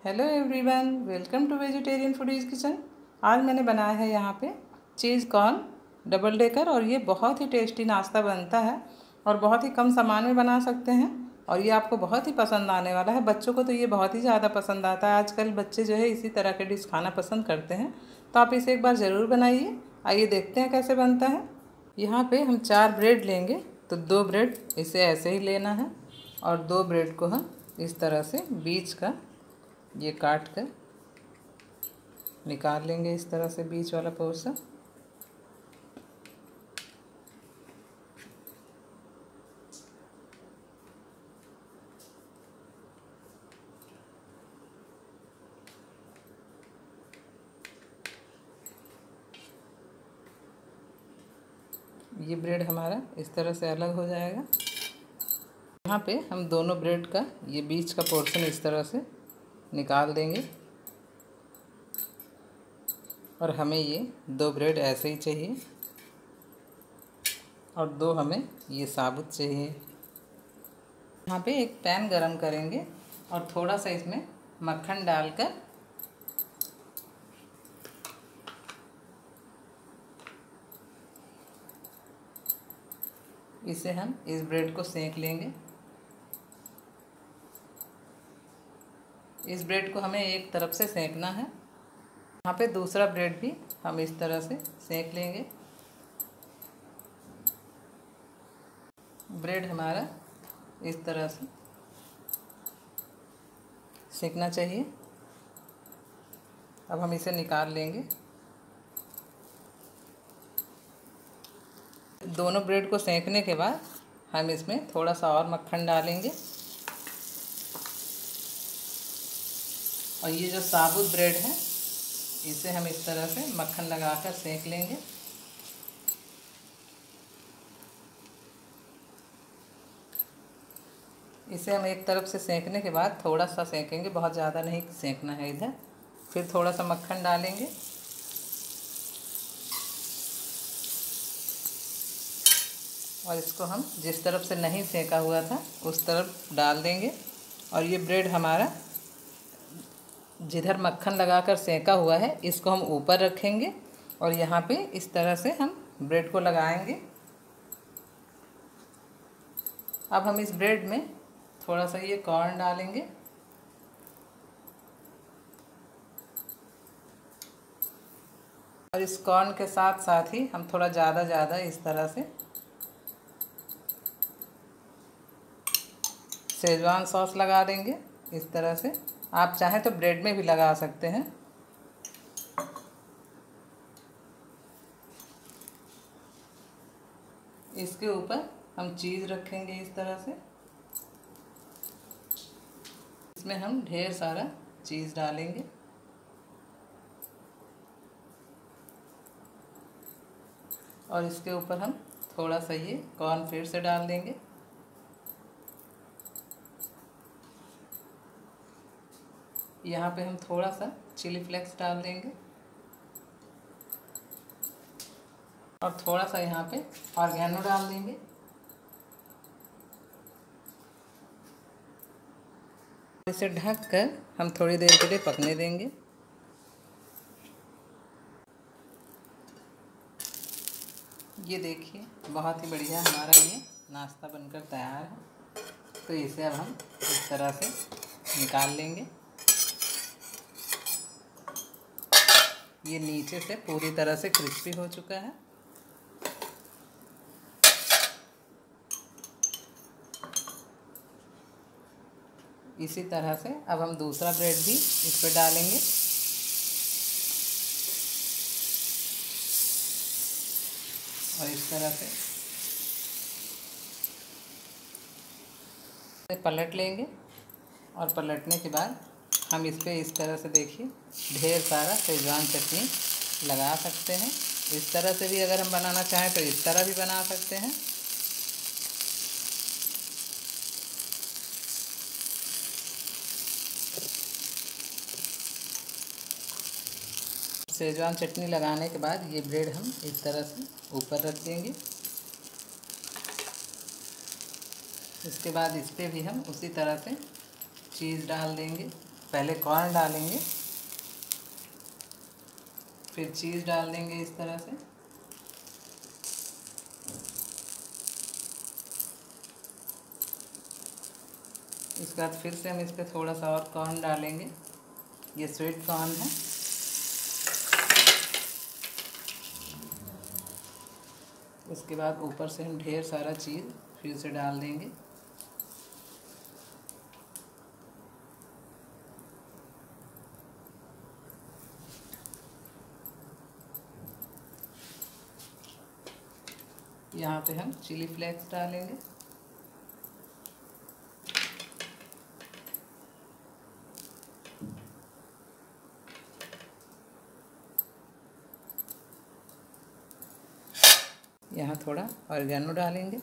Hello everyone, welcome to vegetarian foodies kitchen. आज मैंने बनाया है यहाँ पे चीज़ कॉर्न डबल डेकर और ये बहुत ही टेस्टी नाश्ता बनता है और बहुत ही कम सामान में बना सकते हैं और ये आपको बहुत ही पसंद आने वाला है। बच्चों को तो ये बहुत ही ज़्यादा पसंद आता है। आजकल बच्चे जो है इसी तरह के डिश खाना पसंद करते हैं, तो आप इसे एक बार ज़रूर बनाइए। आइए देखते हैं कैसे बनता है। यहाँ पर हम 4 ब्रेड लेंगे, तो 2 ब्रेड इसे ऐसे ही लेना है और 2 ब्रेड को हम इस तरह से बीच का ये काट कर निकाल लेंगे, इस तरह से बीच वाला पोर्शन। ये ब्रेड हमारा इस तरह से अलग हो जाएगा। यहाँ पे हम दोनों ब्रेड का ये बीच का पोर्शन इस तरह से निकाल देंगे और हमें ये 2 ब्रेड ऐसे ही चाहिए और 2 हमें ये साबुत चाहिए। यहाँ पे एक पैन गरम करेंगे और थोड़ा सा इसमें मक्खन डालकर इसे हम इस ब्रेड को सेंक लेंगे। इस ब्रेड को हमें एक तरफ से सेंकना है। यहाँ पे दूसरा ब्रेड भी हम इस तरह से सेंक लेंगे। ब्रेड हमारा इस तरह से सेंकना चाहिए। अब हम इसे निकाल लेंगे। दोनों ब्रेड को सेंकने के बाद हम इसमें थोड़ा सा और मक्खन डालेंगे और ये जो साबुत ब्रेड है इसे हम इस तरह से मक्खन लगाकर सेंक लेंगे। इसे हम एक तरफ से सेंकने के बाद थोड़ा सा सेंकेंगे, बहुत ज़्यादा नहीं सेंकना है इधर। फिर थोड़ा सा मक्खन डालेंगे और इसको हम जिस तरफ से नहीं सेंका हुआ था उस तरफ डाल देंगे। और ये ब्रेड हमारा जिधर मक्खन लगाकर सेंका हुआ है इसको हम ऊपर रखेंगे और यहाँ पे इस तरह से हम ब्रेड को लगाएंगे। अब हम इस ब्रेड में थोड़ा सा ये कॉर्न डालेंगे और इस कॉर्न के साथ साथ ही हम थोड़ा ज़्यादा इस तरह से शेजवान सॉस लगा देंगे। इस तरह से आप चाहें तो ब्रेड में भी लगा सकते हैं। इसके ऊपर हम चीज़ रखेंगे इस तरह से। इसमें हम ढेर सारा चीज़ डालेंगे और इसके ऊपर हम थोड़ा सा ये कॉर्न फिर से डाल देंगे। यहाँ पे हम थोड़ा सा चिली फ्लेक्स डाल देंगे और थोड़ा सा यहाँ पे ऑर्गेनो डाल देंगे। इसे ढक कर हम थोड़ी देर के लिए पकने देंगे। ये देखिए, बहुत ही बढ़िया हमारा ये नाश्ता बनकर तैयार है। तो इसे अब हम इस तरह से निकाल लेंगे। ये नीचे से पूरी तरह से क्रिस्पी हो चुका है। इसी तरह से अब हम दूसरा ब्रेड भी इस पर डालेंगे और इस तरह से पलट लेंगे और पलटने के बाद हम इस पर इस तरह से देखिए ढेर सारा शेजवान चटनी लगा सकते हैं। इस तरह से भी अगर हम बनाना चाहें तो इस तरह भी बना सकते हैं। शेजवान चटनी लगाने के बाद ये ब्रेड हम इस तरह से ऊपर रख देंगे। इसके बाद इस पर भी हम उसी तरह से चीज़ डाल देंगे। पहले कॉर्न डालेंगे, फिर चीज़ डाल देंगे इस तरह से। इसके बाद फिर से हम इस पर थोड़ा सा और कॉर्न डालेंगे, ये स्वीट कॉर्न है। उसके बाद ऊपर से हम ढेर सारा चीज़ फिर से डाल देंगे। यहाँ पे हम चिली फ्लेक्स डालेंगे। यहाँ थोड़ा ऑरिगेनो डालेंगे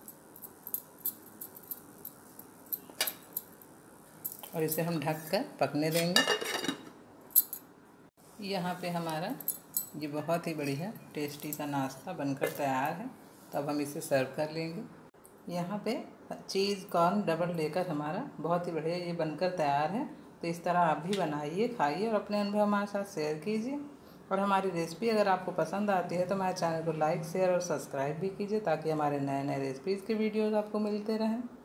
और इसे हम ढक कर पकने देंगे। यहाँ पे हमारा ये बहुत ही बढ़िया टेस्टी सा नाश्ता बनकर तैयार है। तो अब हम इसे सर्व कर लेंगे। यहाँ पे चीज़ कॉर्न डबल डेकर हमारा बहुत ही बढ़िया ये बनकर तैयार है। तो इस तरह आप भी बनाइए, खाइए और अपने अनुभव हमारे साथ शेयर कीजिए। और हमारी रेसिपी अगर आपको पसंद आती है तो हमारे चैनल को लाइक, शेयर और सब्सक्राइब भी कीजिए, ताकि हमारे नए नए रेसिपीज़ के वीडियोज़ आपको मिलते रहें।